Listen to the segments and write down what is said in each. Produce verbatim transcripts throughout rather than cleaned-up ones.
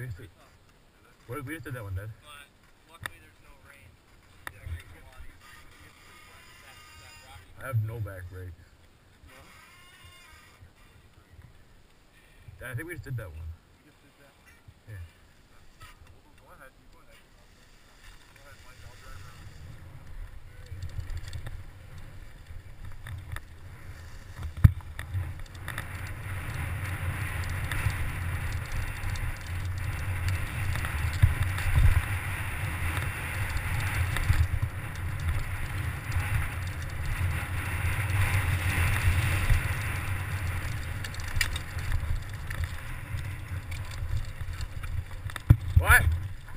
We just did, we, we just did that one, Dad. But luckily there's no rain. I have no back brakes. No? Dad, I think we just did that one. You just did that? Yeah. Go ahead, you go ahead. Go ahead, Mike, I'll drive around. What?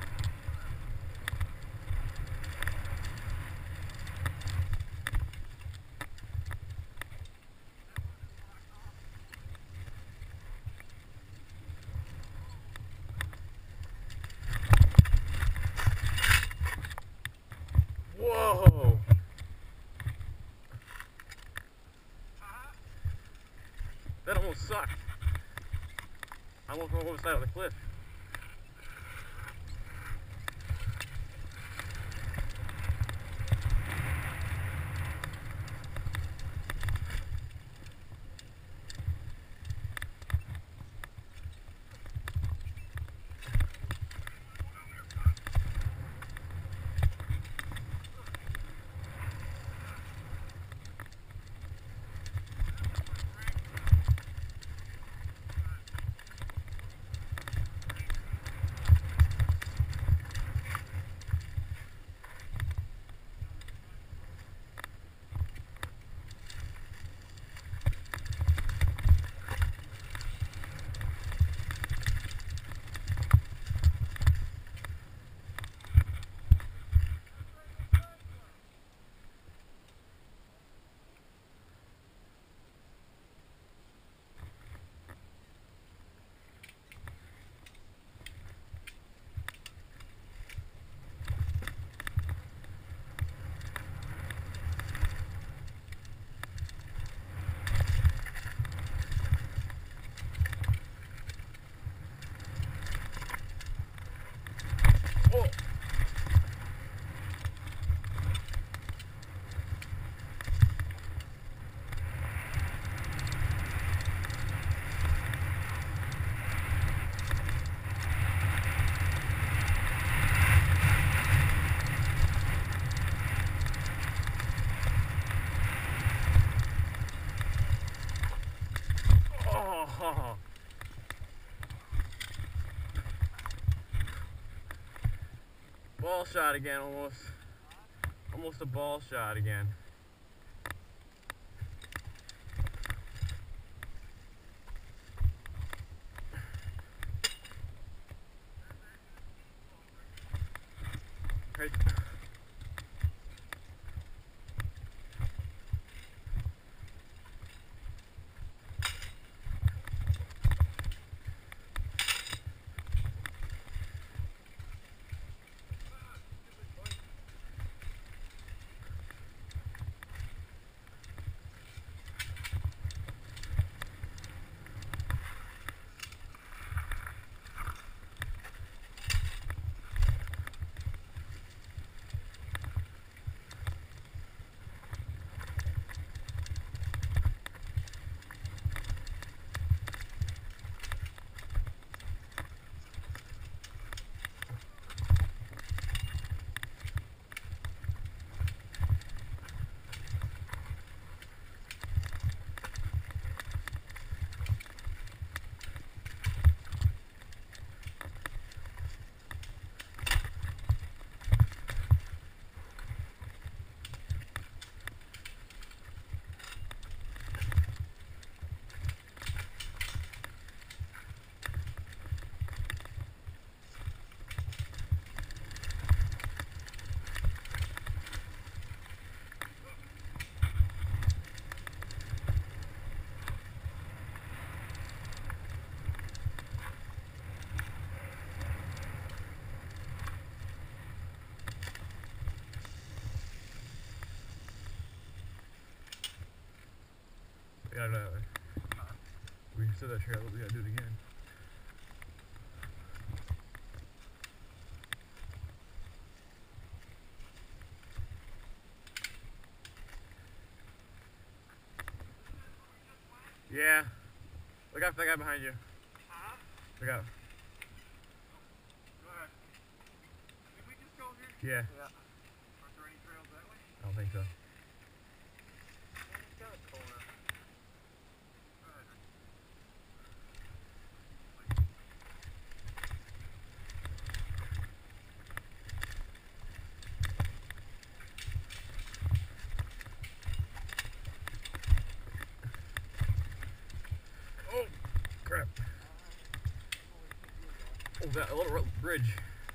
Whoa! That almost sucked. I almost went over the side of the cliff. Oh. Oh. Ball shot again, almost. Almost a ball shot again. Right. We gotta, we said that trail, we gotta do it again. Yeah. Look out for that guy behind you. Huh? Look out. Go ahead. Did we just go here? Yeah. Yeah. Are there any trails that way? I don't think so. Yeah, it's got a corner. Go ahead, Rick. Oh, crap. Oh, that a little bridge.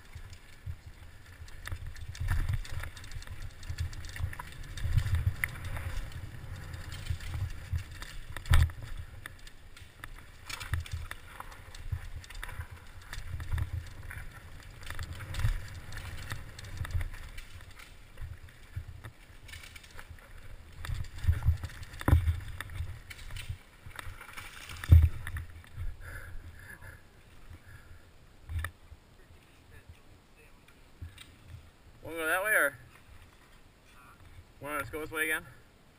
Want to go that way or? Want to go this way again?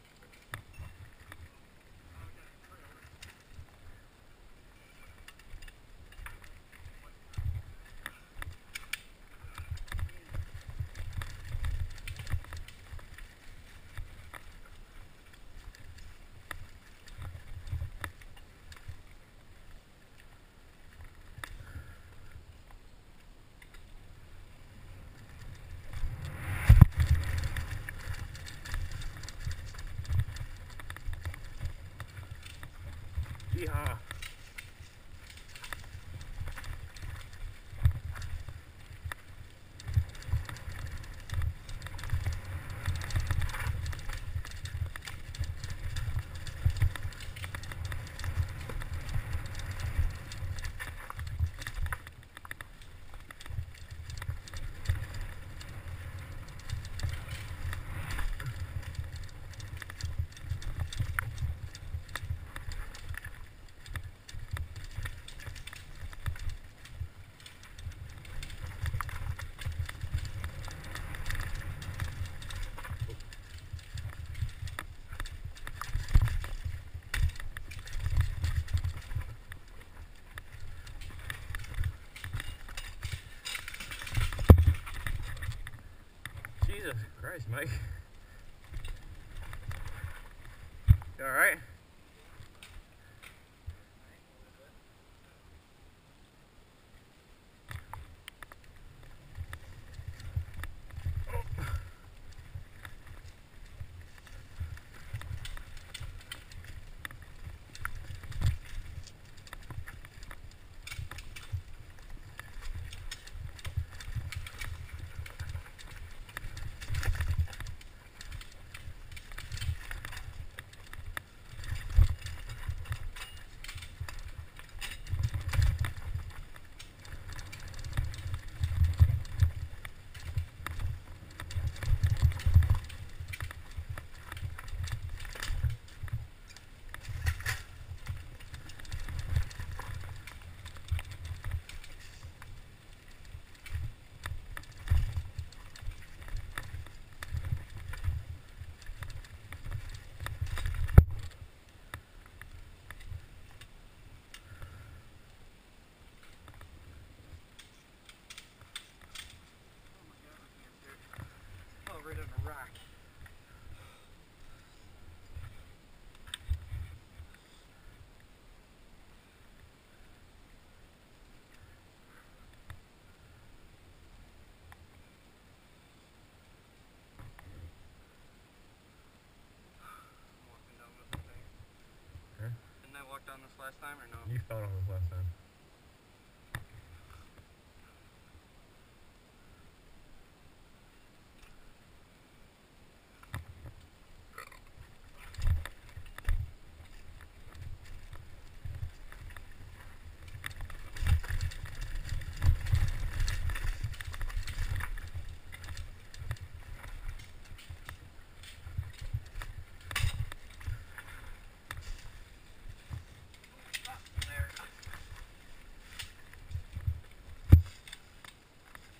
Yeehaw. Jesus Christ, Mike. You alright? Right on a rock. I'm walking down this thing. Huh? Didn't I walk down this last time or no? You fell on this last time.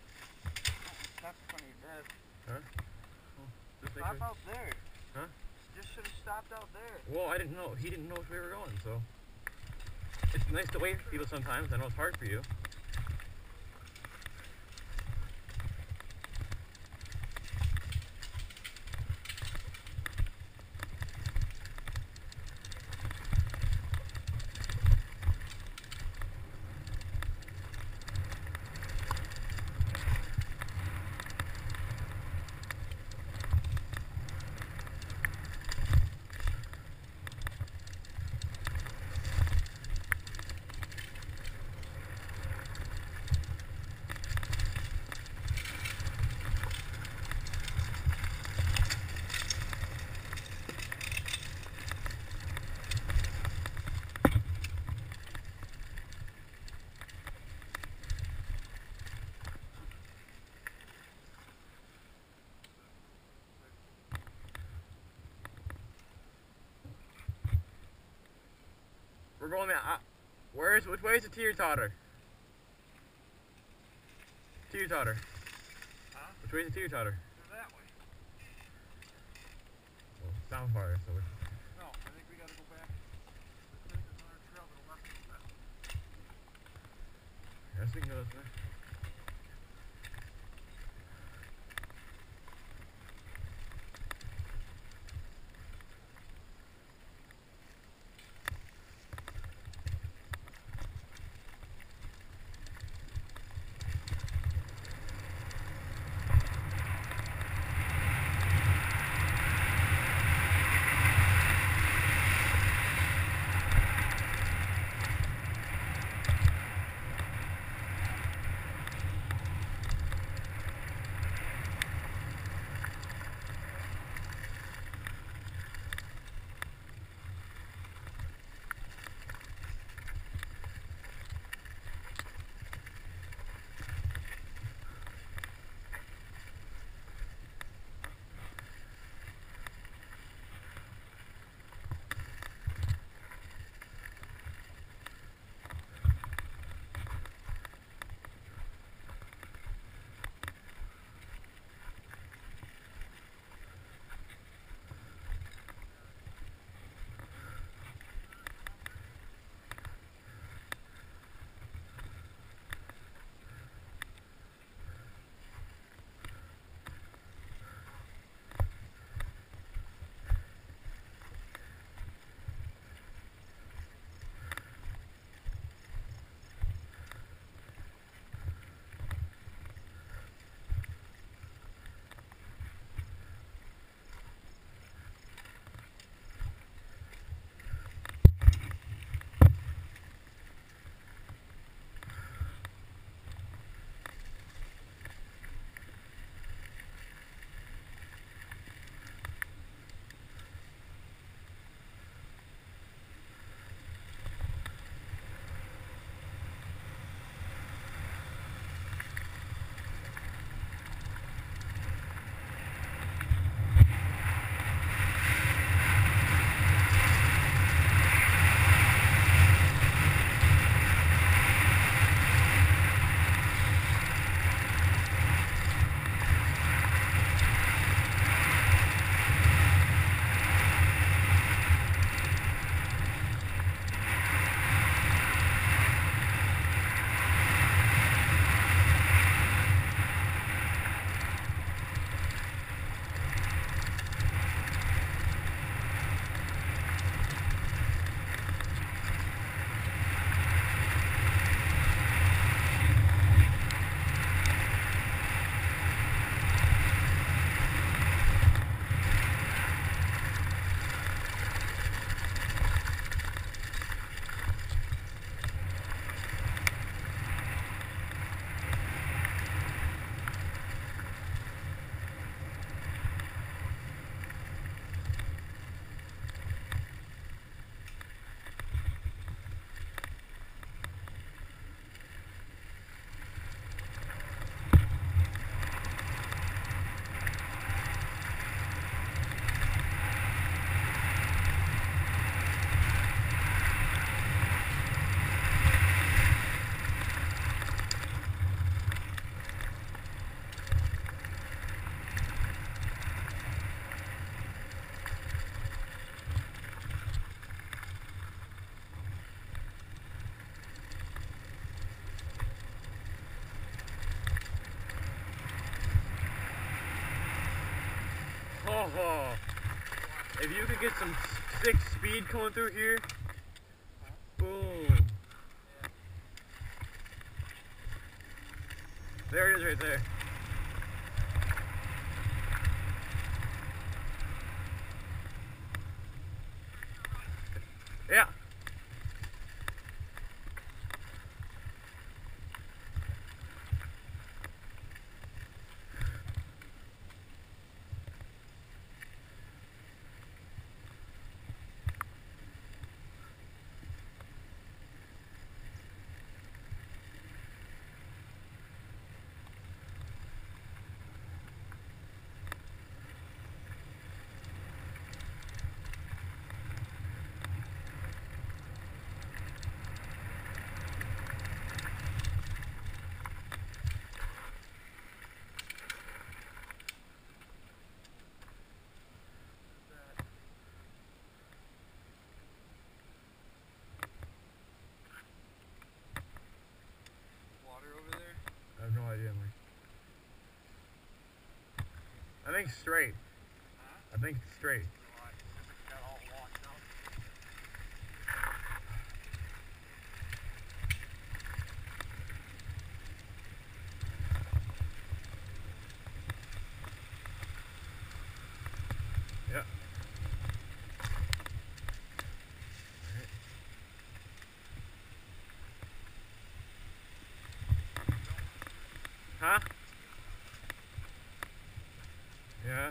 Stop in front of your dad. Huh? Oh, just make Stop sure. out there. Huh? just should have stopped out there. Well, I didn't know. He didn't know if we were going, so. It's nice to wait for people sometimes. I know it's hard for you. We're going there. Uh, where's which way is the teeter-totter? Teeter-totter. Huh? Which way is the teeter-totter? Go that way. Well, it's down farther, so we're. No, I think we gotta go back. Let's take another trail to the left of that. I guess we can go this way. Oh, if you could get some sick speed coming through here, boom. There it is right there. Yeah. I have no idea, Mike. I think straight. Huh? I think it's straight. No, I think it got all washed out. Yeah. Huh? Yeah.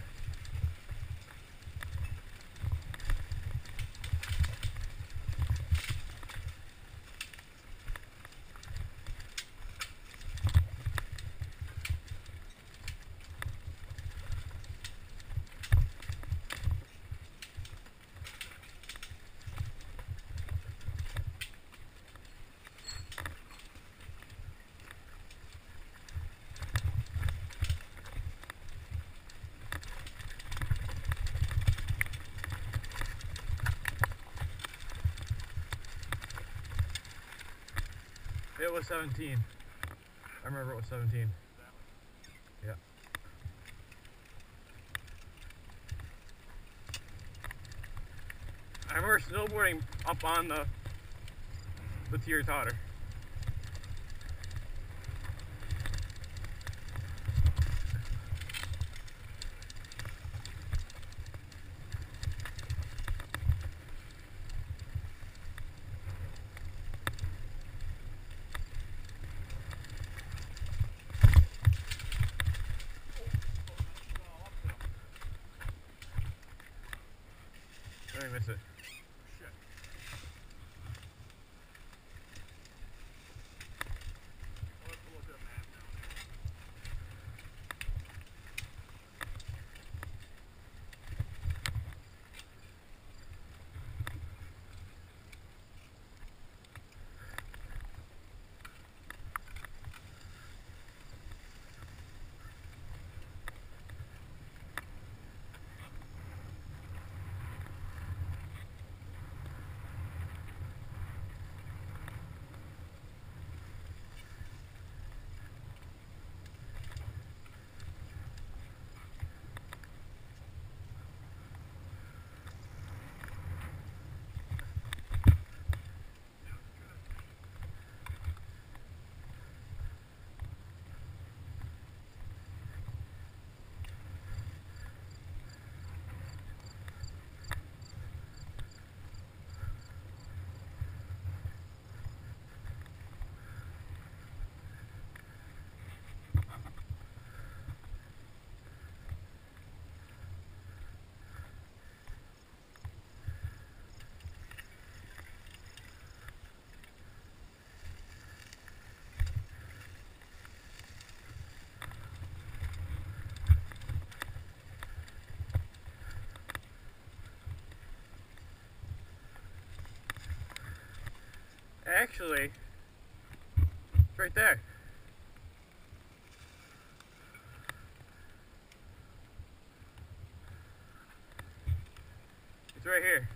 It was seventeen. I remember it was seventeen. Yeah. I remember snowboarding up on the the teeter totter. Let me miss it. Shit. Well, let's look at a map now. Actually, it's right there. It's right here.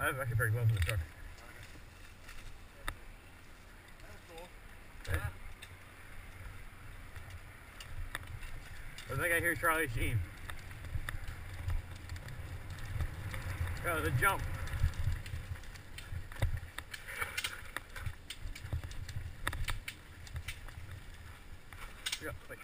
I have actually pretty gloves in the truck. That's cool. Okay. I think I hear Charlie Sheen. Oh, the jump. Yeah, wait.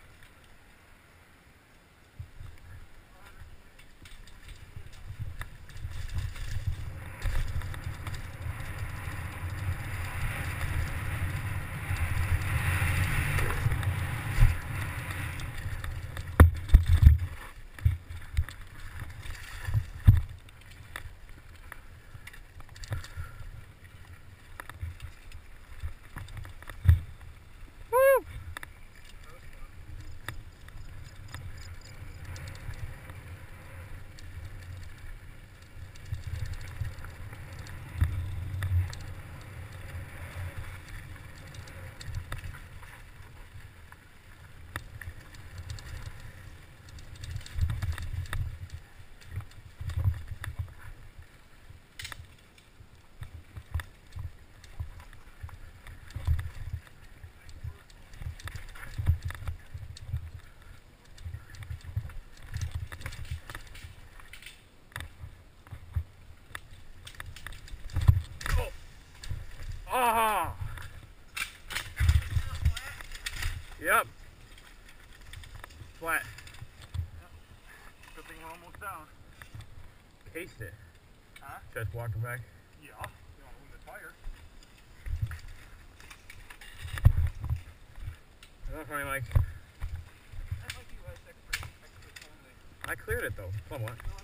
Ah! Yep. Flat. Good thing we're almost down. Cased it. Huh? Just walking back. Yeah. You don't lose the tire. That's funny, Mike. That might be right. That's pretty. That's pretty. I cleared it though, somewhat.